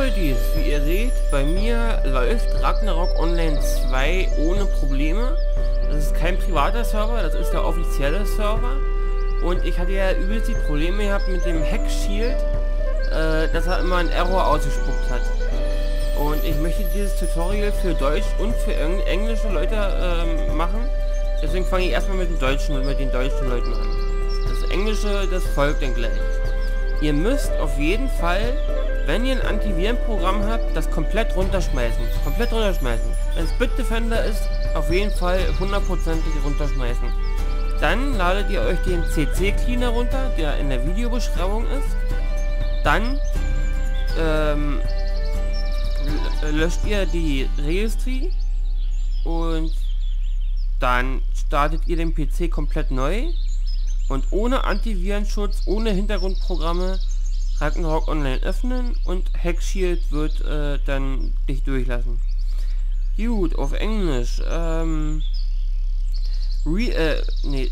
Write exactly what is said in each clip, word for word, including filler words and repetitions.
Leute, wie ihr seht, bei mir läuft Ragnarok Online zwei ohne Probleme. Das ist kein privater Server, das ist der offizielle Server. Und ich hatte ja übelst die Probleme gehabt mit dem Hack Shield, äh, dass er immer einen Error ausgespuckt hat. Und ich möchte dieses Tutorial für Deutsch und für Eng englische Leute ähm, machen. Deswegen fange ich erstmal mit den Deutschen mit den deutschen Leuten an. Das Englische, das folgt dann gleich. Ihr müsst auf jeden Fall, wenn ihr ein Antivirenprogramm habt, das komplett runterschmeißen. Komplett runterschmeißen. Wenn es Bitdefender ist, auf jeden Fall hundertprozentig runterschmeißen. Dann ladet ihr euch den C C Cleaner runter, der in der Videobeschreibung ist. Dann ähm, löscht ihr die Registry und dann startet ihr den P C komplett neu und ohne Antivirenschutz, ohne Hintergrundprogramme Ragnarok Online öffnen und Hack Shield wird äh, dann dich durchlassen. Gut, auf Englisch. Ähm, re, äh, nee.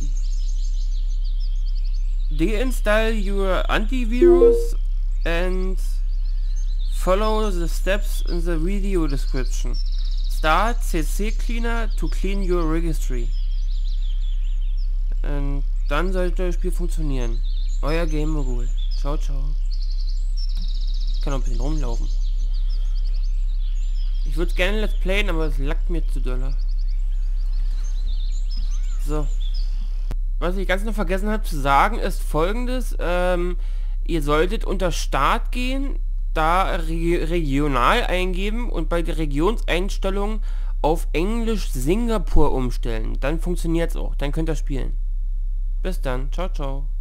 Deinstall your antivirus and follow the steps in the video description. Start C C Cleaner to clean your registry. Und dann sollte das Spiel funktionieren. Euer Game Mogul. Ciao, ciao. Ich kann noch ein bisschen rumlaufen. Ich würde gerne Let's Playen, aber es lackt mir zu doll. So. Was ich ganz noch vergessen habe zu sagen, ist folgendes. Ähm, ihr solltet unter Start gehen, da Re regional eingeben und bei der Regionseinstellung auf Englisch Singapur umstellen. Dann funktioniert es auch. Dann könnt ihr spielen. Bis dann. Ciao, ciao.